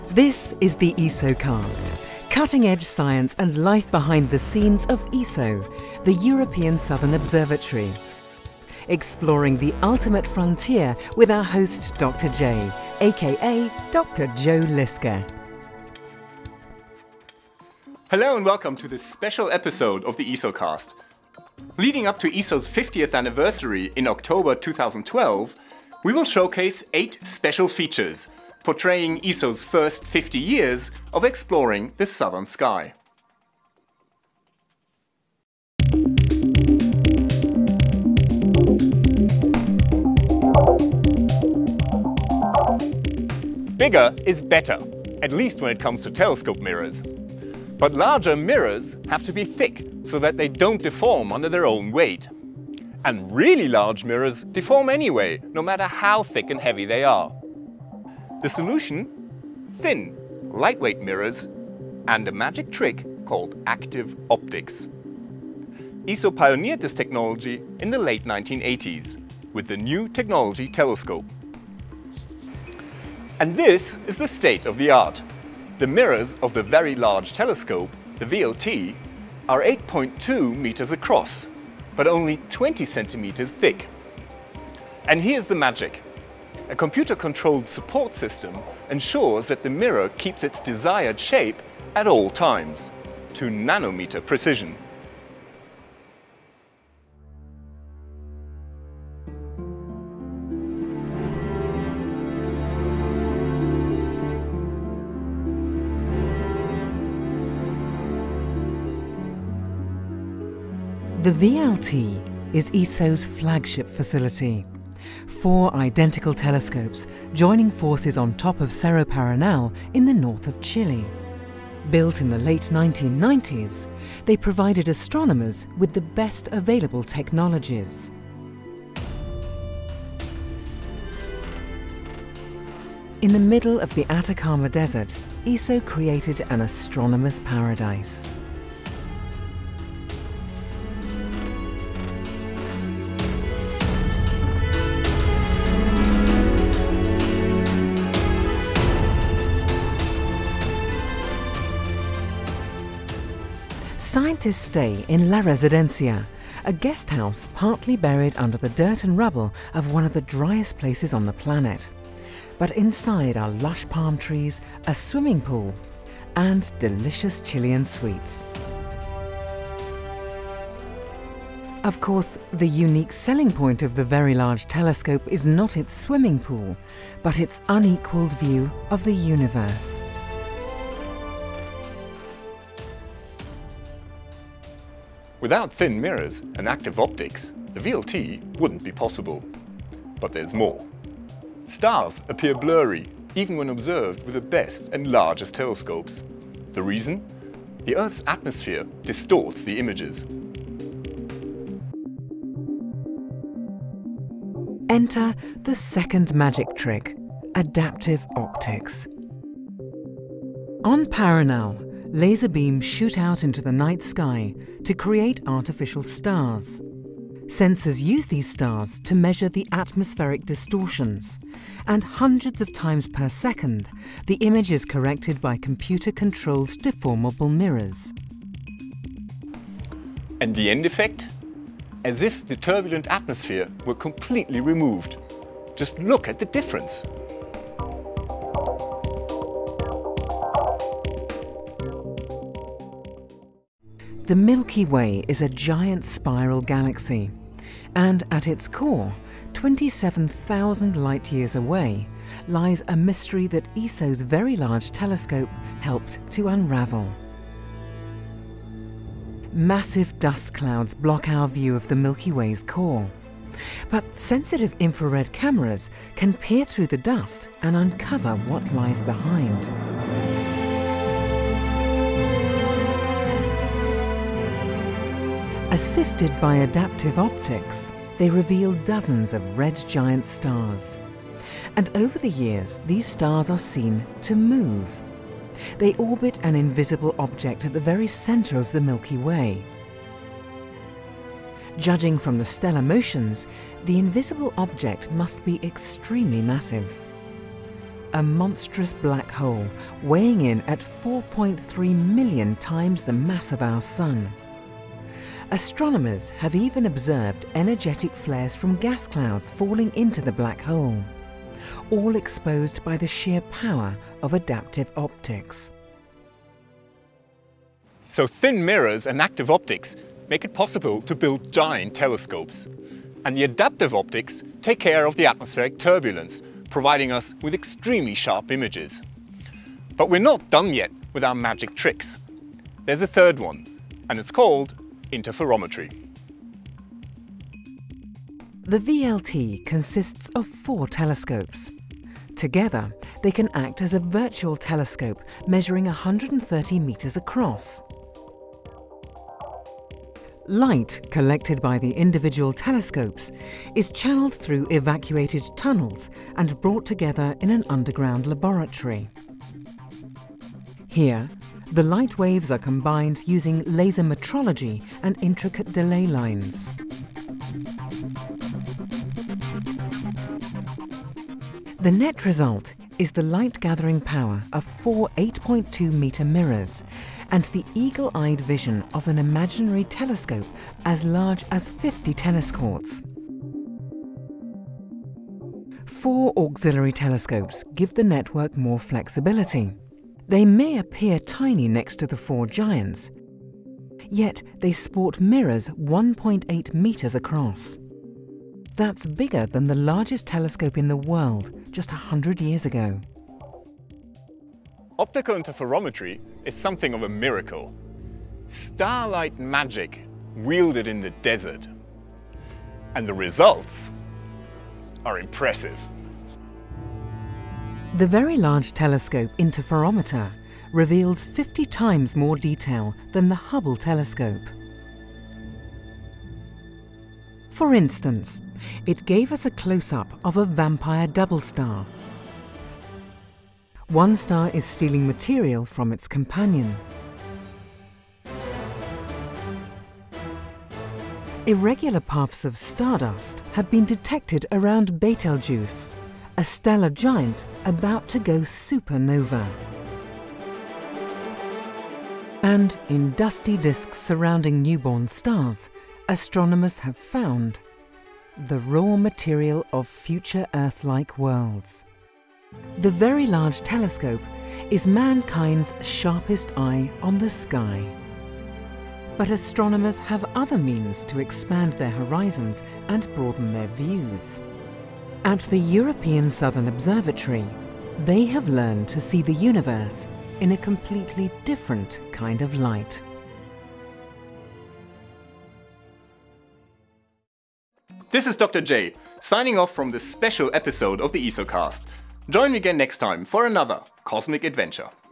This is the ESOcast, cutting-edge science and life behind the scenes of ESO, the European Southern Observatory. Exploring the ultimate frontier with our host Dr. J, aka Dr. Joe Liske. Hello and welcome to this special episode of the ESOcast. Leading up to ESO's 50th anniversary in October 2012, we will showcase 8 special features portraying ESO's first 50 years of exploring the southern sky. Bigger is better, at least when it comes to telescope mirrors. But larger mirrors have to be thick so that they don't deform under their own weight. And really large mirrors deform anyway, no matter how thick and heavy they are. The solution? Thin, lightweight mirrors and a magic trick called active optics. ESO pioneered this technology in the late 1980s with the New Technology Telescope. And this is the state of the art. The mirrors of the Very Large Telescope, the VLT, are 8.2 meters across, but only 20 centimeters thick. And here's the magic. A computer-controlled support system ensures that the mirror keeps its desired shape at all times, to nanometer precision. The VLT is ESO's flagship facility. 4 identical telescopes joining forces on top of Cerro Paranal in the north of Chile. Built in the late 1990s, they provided astronomers with the best available technologies. In the middle of the Atacama Desert, ESO created an astronomer's paradise. Scientists stay in La Residencia, a guest house partly buried under the dirt and rubble of one of the driest places on the planet. But inside are lush palm trees, a swimming pool, and delicious Chilean sweets. Of course, the unique selling point of the Very Large Telescope is not its swimming pool, but its unequalled view of the universe. Without thin mirrors and active optics, the VLT wouldn't be possible. But there's more. Stars appear blurry, even when observed with the best and largest telescopes. The reason? The Earth's atmosphere distorts the images. Enter the second magic trick, adaptive optics. On Paranal, laser beams shoot out into the night sky to create artificial stars. Sensors use these stars to measure the atmospheric distortions, and hundreds of times per second, the image is corrected by computer-controlled deformable mirrors. And the end effect? As if the turbulent atmosphere were completely removed. Just look at the difference. The Milky Way is a giant spiral galaxy, and at its core, 27,000 light-years away, lies a mystery that ESO's Very Large Telescope helped to unravel. Massive dust clouds block our view of the Milky Way's core, but sensitive infrared cameras can peer through the dust and uncover what lies behind. Assisted by adaptive optics, they reveal dozens of red giant stars. And over the years, these stars are seen to move. They orbit an invisible object at the very center of the Milky Way. Judging from the stellar motions, the invisible object must be extremely massive. a monstrous black hole weighing in at 4.3 million times the mass of our Sun. Astronomers have even observed energetic flares from gas clouds falling into the black hole, all exposed by the sheer power of adaptive optics. So thin mirrors and active optics make it possible to build giant telescopes. And the adaptive optics take care of the atmospheric turbulence, providing us with extremely sharp images. But we're not done yet with our magic tricks. There's a third one, and it's called interferometry. The VLT consists of 4 telescopes. Together, they can act as a virtual telescope measuring 130 meters across. Light collected by the individual telescopes is channeled through evacuated tunnels and brought together in an underground laboratory. Here, the light waves are combined using laser metrology and intricate delay lines. The net result is the light-gathering power of 4 8.2-meter mirrors and the eagle-eyed vision of an imaginary telescope as large as 50 tennis courts. 4 auxiliary telescopes give the network more flexibility. They may appear tiny next to the 4 giants, yet they sport mirrors 1.8 meters across. That's bigger than the largest telescope in the world just 100 years ago. Optical interferometry is something of a miracle. Starlight magic wielded in the desert. And the results are impressive. The Very Large Telescope Interferometer reveals 50 times more detail than the Hubble telescope. For instance, it gave us a close-up of a vampire double star. One star is stealing material from its companion. Irregular puffs of stardust have been detected around Betelgeuse, a stellar giant about to go supernova. And in dusty disks surrounding newborn stars, astronomers have found the raw material of future Earth-like worlds. The Very Large Telescope is mankind's sharpest eye on the sky. But astronomers have other means to expand their horizons and broaden their views. At the European Southern Observatory, they have learned to see the universe in a completely different kind of light. This is Dr. J, signing off from this special episode of the ESOcast. Join me again next time for another cosmic adventure.